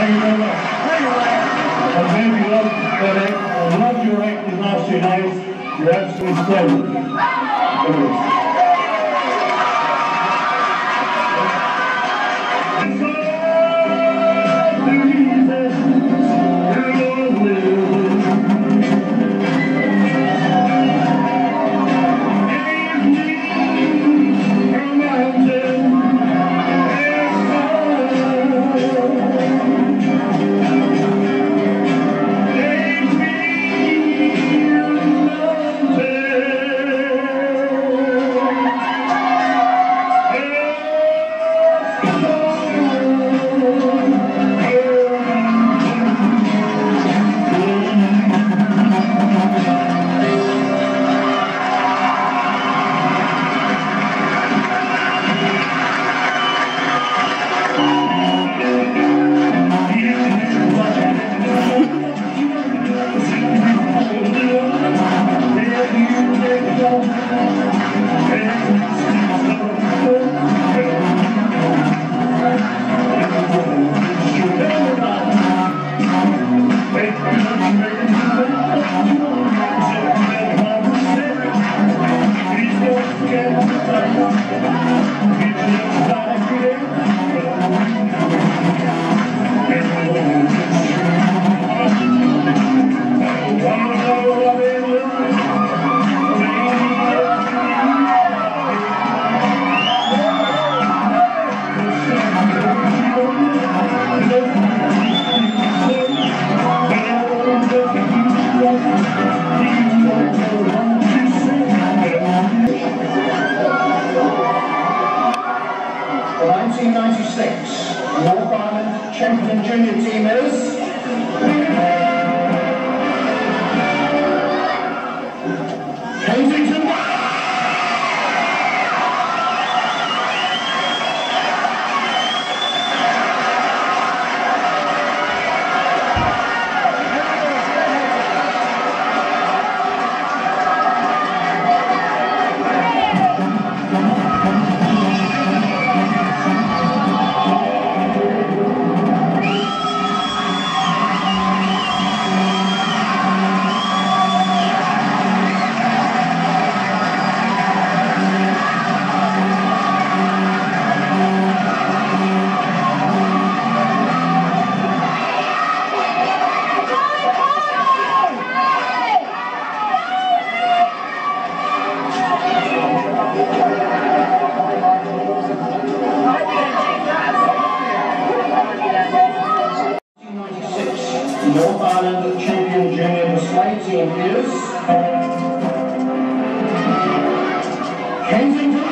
you very much. And maybe you love that act. I love your act in last few days. You're absolutely splendid. North Ireland champion junior team is Kensington. North Ireland champion junior display team is Kensington.